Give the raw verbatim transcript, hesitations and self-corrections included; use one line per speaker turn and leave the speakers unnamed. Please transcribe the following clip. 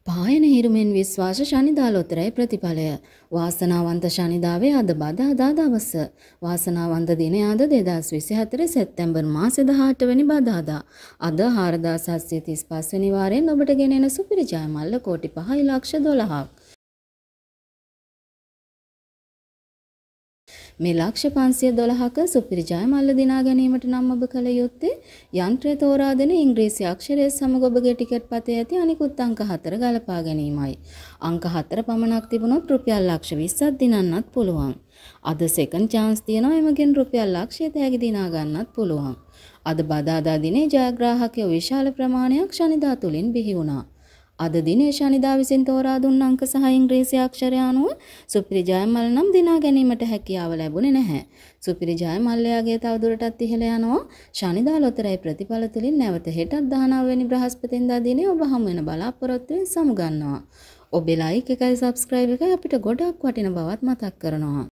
පායන හිරුමෙන් විශ්වාස ශනිදා ලොතරැයි ප්‍රතිඵලය. වාසනාවන්ත ශනිදාවේ අද බදාදා දවස. වාසනාවන්ත දිනය අද දෙදාස් විසිහතර සැප්තැම්බර් මාසේ දහඅට වෙනි බදාදා. අද හාරදාස් හත්සිය තිස් පහ වෙනි වාරයෙන් ඔබට ගෙනෙන සුපිරි ජයමල්ල කෝටි පහයි ලක්ෂ දොළහක්. මේ ලක්ෂ පන්සිය දොළහක සුපිරි ජයමල්ල දිනා ගැනීමට නම් ඔබ කළ යුත්තේ යන්ත්‍රය තෝරා දෙන ඉංග්‍රීසි අක්ෂරය සමග ඔබගේ ටිකට් පතේ ඇති අනිකුත් අංක හතර ගලපා ගැනීමයි. අංක හතර පමණක් තිබුණොත් රුපියල් ලක්ෂ විස්සක් දිනන්නත් පුළුවන්. අද සෙකන්ඩ් chance තියෙනවා එමගින් රුපියල් ලක්ෂය තෑගි දිනා ගන්නත් පුළුවන්. අද බදාදා දිනේ ජයග්‍රාහකයෝ විශාල ප්‍රමාණයක් ශනිදා තුලින් බිහි වුණා. අද දිනේ ශනිදා විසින් තෝරා දුන් අංක සහ ඉංග්‍රීසි අක්ෂරය අනුව සුපිරි ජයමල් නම් දිනා ගැනීමට හැකියාව ලැබුණේ නැහැ. සුපිරි ජයමල්ලයාගේ තවදුරටත් ඉහළ යනවා ශනිදා ලොතරැයි ප්‍රතිඵල තුලින් නැවත හෙටත් දහනව වෙනි බ්‍රහස්පතින්දා දිනේ ඔබ හමු වෙන බලාපොරොත්තුවෙන් සමුගන්නවා. ඔබේ ලයික් එකයි සබ්ස්ක්‍රයිබ් එකයි අපිට ගොඩක් වටින බවත් මතක් කරනවා.